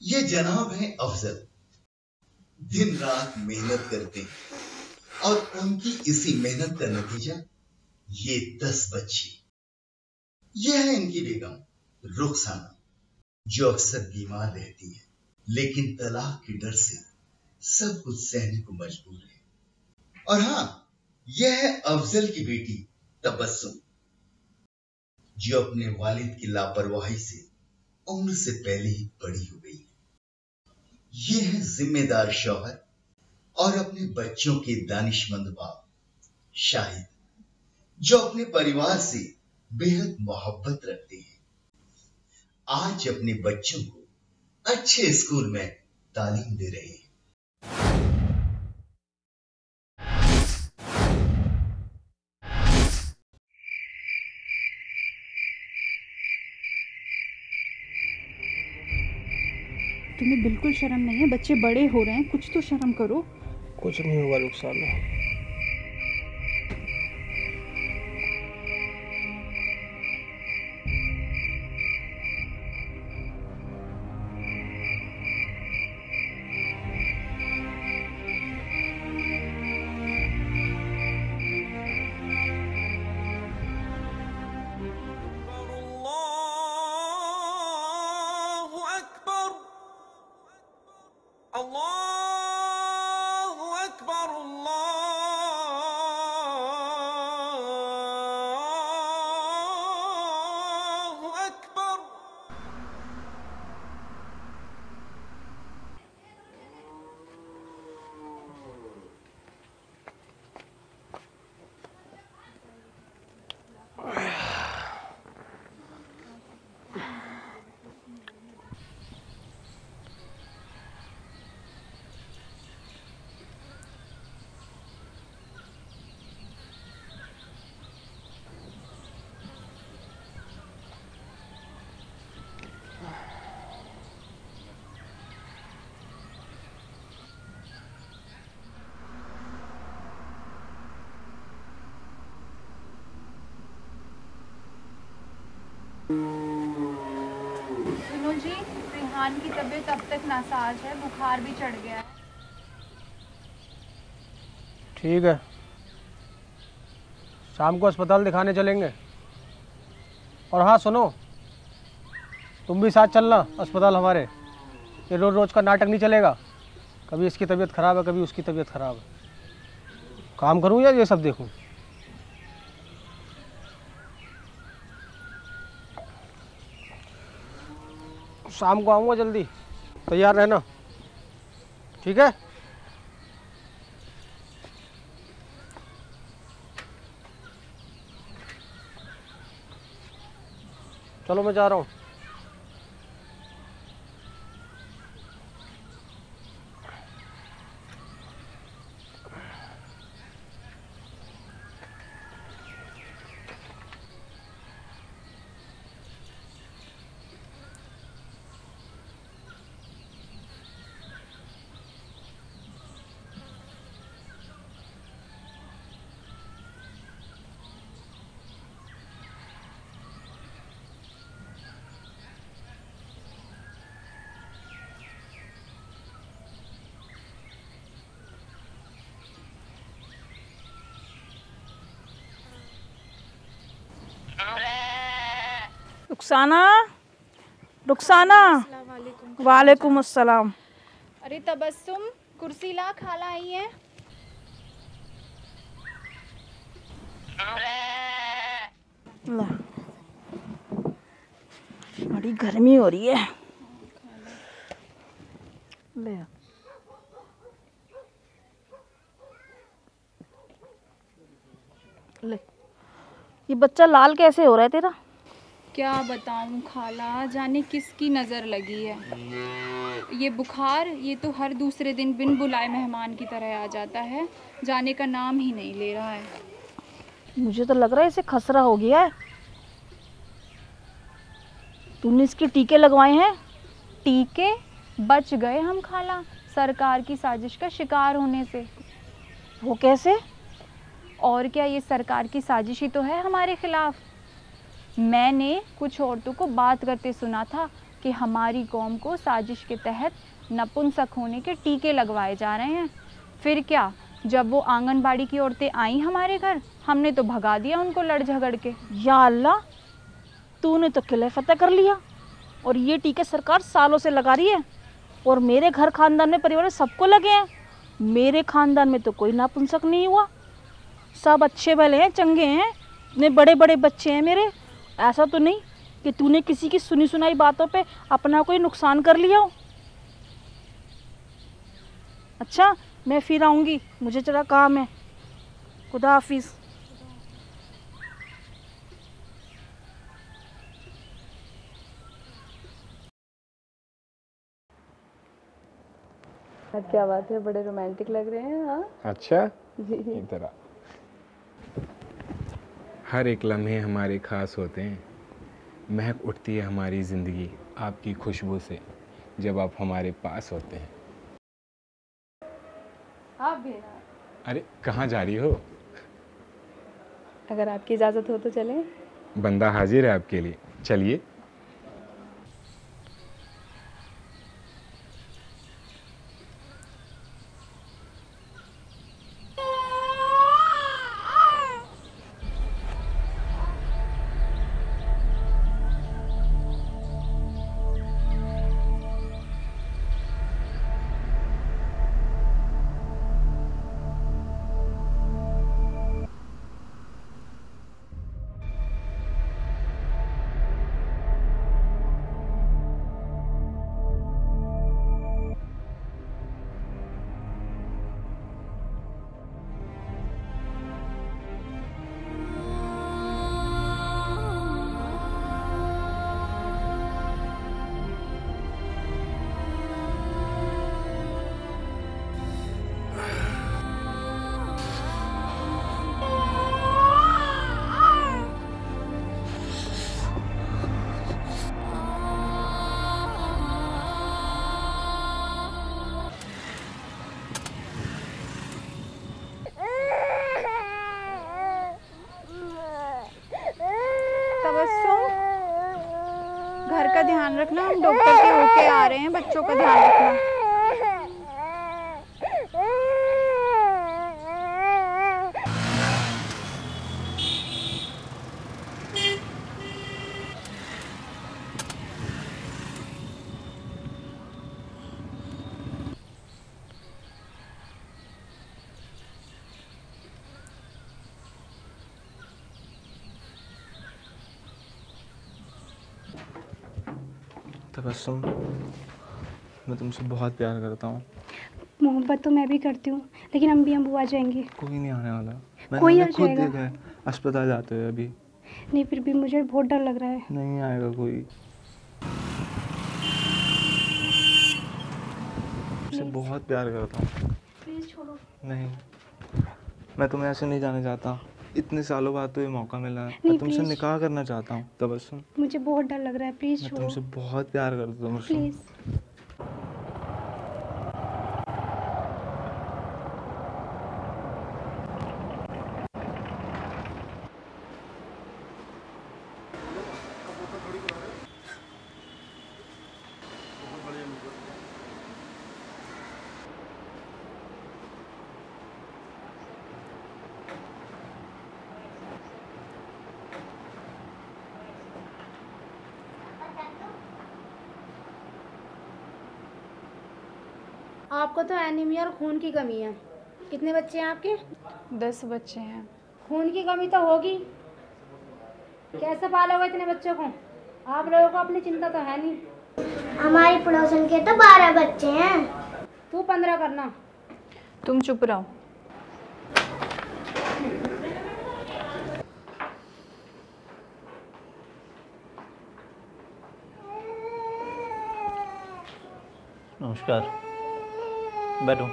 ये जनाब है अफजल, दिन रात मेहनत करते हैं और उनकी इसी मेहनत का नतीजा ये 10 बच्चे। ये है इनकी बेगम रुखसाना, जो अक्सर बीमार रहती है, लेकिन तलाक के डर से सब कुछ सहने को मजबूर है। और हाँ, यह है अफजल की बेटी तबस्सुम, जो अपने वालिद की लापरवाही से उम्र से पहले ही बड़ी हो गई है। ये है जिम्मेदार शौहर और अपने बच्चों के दानिशमंद बाप शाहिद, जो अपने परिवार से बेहद मोहब्बत रखते हैं। आज अपने बच्चों को अच्छे स्कूल में तालीम दे रहे हैं। तुम्हें बिल्कुल शर्म नहीं है? बच्चे बड़े हो रहे हैं, कुछ तो शर्म करो। कुछ नहीं होगा रुखसाना। सुनो जी, रिहान की तबीयत अब तक नासाज है, बुखार भी चढ़ गया है। ठीक है, शाम को अस्पताल दिखाने चलेंगे। और हाँ सुनो, तुम भी साथ चलना अस्पताल हमारे। ये रोज़ रोज़ का नाटक नहीं चलेगा। कभी इसकी तबीयत ख़राब है, कभी उसकी तबीयत ख़राब है। काम करूँ या ये सब देखूँ? शाम को आऊँगा जल्दी, तैयार रहना, ठीक है? चलो मैं जा रहा हूँ। रुखसाना, रुखसाना। वालेकुम अस्सलाम। अरे तबस्सुम, कुर्सी ला, खाला आई है। ला, बड़ी गर्मी हो रही है। ले ले। ये बच्चा लाल कैसे हो रहा है तेरा? क्या बताऊं खाला, जाने किसकी नज़र लगी है। ये बुखार, ये तो हर दूसरे दिन बिन बुलाए मेहमान की तरह आ जाता है, जाने का नाम ही नहीं ले रहा है। मुझे तो लग रहा है इसे खसरा हो गया है। तूने इसके टीके लगवाए हैं? टीके? बच गए हम खाला, सरकार की साजिश का शिकार होने से। वो कैसे? और क्या, ये सरकार की साजिश ही तो है हमारे खिलाफ। मैंने कुछ औरतों को बात करते सुना था, कि हमारी कौम को साजिश के तहत नपुंसक होने के टीके लगवाए जा रहे हैं। फिर क्या, जब वो आंगनबाड़ी की औरतें आई हमारे घर, हमने तो भगा दिया उनको लड़ झगड़ के। या अल्लाह, तूने तो किले फतेह कर लिया और ये टीके सरकार सालों से लगा रही है और मेरे घर खानदान में परिवार में सबको लगे हैं। मेरे खानदान में तो कोई नापुंसक नहीं हुआ, सब अच्छे भले हैं, चंगे हैं, इतने बड़े बड़े बच्चे हैं मेरे। ऐसा तो नहीं कि तूने किसी की सुनी सुनाई बातों पे अपना कोई नुकसान कर लिया हो। अच्छा, मैं फिर आऊँगी, मुझे जरा काम है। खुदा हाफिज़। क्या बात है, बड़े रोमांटिक लग रहे हैं। हाँ अच्छा इधर आ। हर एक लम्हे हमारे खास होते हैं। महक उठती है हमारी ज़िंदगी आपकी खुशबू से जब आप हमारे पास होते हैं। आप भी ना। अरे कहाँ जा रही हो? अगर आपकी इजाज़त हो तो चलें। बंदा हाजिर है आपके लिए, चलिए। घर का ध्यान रखना, हम डॉक्टर के होके आ रहे हैं, बच्चों का ध्यान रखना। तबस्सुम, मैं तुमसे बहुत प्यार करता हूँ। मोहब्बत तो मैं भी करती हूँ, लेकिन अम्मी अम्बू आ जाएंगे। कोई नहीं आने वाला, कोई मैंने आ खुद जाएगा। देखा है अस्पताल जाते हुए अभी। नहीं, फिर भी मुझे बहुत डर लग रहा है। नहीं आएगा कोई। तुमसे बहुत प्यार करता हूँ। प्लीज़ छोड़ो। नहीं, मैं तुम्हें ऐसे नहीं जाने चाहता। इतने सालों बाद तो ये मौका मिला है। नहीं, मैं तुमसे प्लीज़। निकाह करना चाहता हूँ तबस्सुम। मुझे बहुत डर लग रहा है, प्लीज़ मैं छोड़ो। तुमसे बहुत प्यार करता हूँ तबस्सुम। प्लीज़। आपको तो एनीमिया और खून की कमी है। कितने बच्चे हैं आपके? 10 बच्चे हैं। खून की कमी तो होगी, कैसे पालोगे इतने बच्चों को? आप लोगों को अपनी चिंता तो है नहीं। हमारी पड़ोसन के तो 12 बच्चे हैं। तू 15 करना। तुम चुप रहो। नमस्कार, बैठो।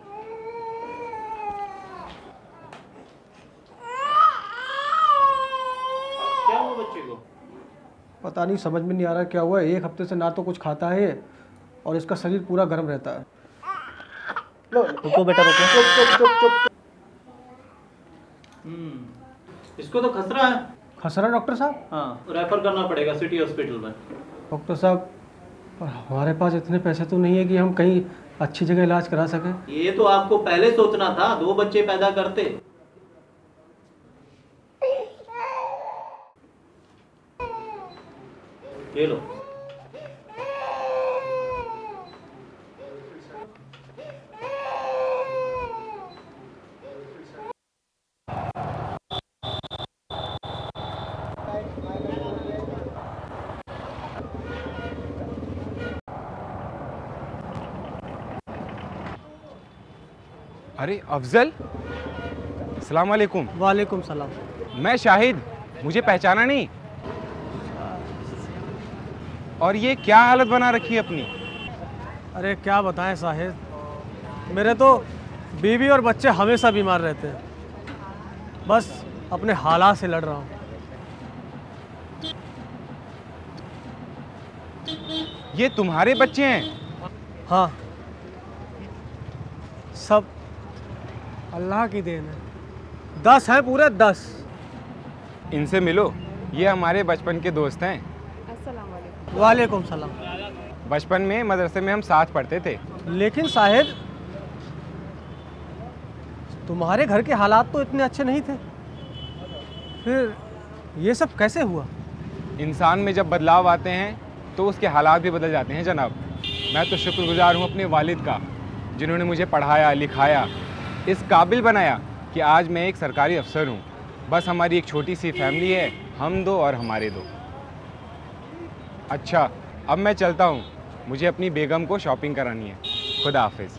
क्या हुआ बच्चे को? पता नहीं, समझ में नहीं आ रहा क्या हुआ है। 1 हफ्ते से ना तो कुछ खाता है ये, और इसका शरीर पूरा गर्म रहता है। रुको बेटा, रुको। इसको तो खसरा है। खसरा डॉक्टर साहब? हाँ, रेफर करना पड़ेगा सिटी हॉस्पिटल में। डॉक्टर साहब, पर हमारे पास इतने पैसे तो नहीं है कि हम कहीं अच्छी जगह इलाज करा सकें। ये तो आपको पहले सोचना था, 2 बच्चे पैदा करते। ये लो। अरे अफजल, अस्सलाम वालेकुम। वालेकुम सलाम। मैं शाहिद, मुझे पहचाना नहीं? और ये क्या हालत बना रखी है अपनी? अरे क्या बताएं साहिद, मेरे तो बीवी और बच्चे हमेशा बीमार रहते हैं, बस अपने हालात से लड़ रहा हूँ। ये तुम्हारे बच्चे हैं? हाँ, सब अल्लाह की देन है। 10 हैं, पूरे 10। इनसे मिलो, ये हमारे बचपन के दोस्त हैं। वालेकुम सलाम। बचपन में मदरसे में हम साथ पढ़ते थे। लेकिन साहिद, तुम्हारे घर के हालात तो इतने अच्छे नहीं थे, फिर ये सब कैसे हुआ? इंसान में जब बदलाव आते हैं तो उसके हालात भी बदल जाते हैं जनाब। मैं तो शुक्रगुजार हूँ अपने वालिद का, जिन्होंने मुझे पढ़ाया लिखाया, इस काबिल बनाया कि आज मैं एक सरकारी अफसर हूँ। बस हमारी एक छोटी सी फैमिली है, हम 2 और हमारे 2। अच्छा, अब मैं चलता हूँ, मुझे अपनी बेगम को शॉपिंग करानी है। खुदा हाफिज।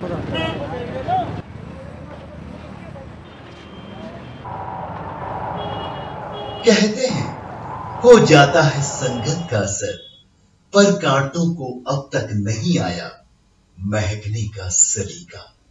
कहते हैं हो जाता है संगत का असर, पर कांटों को अब तक नहीं आया महकने का सलीका।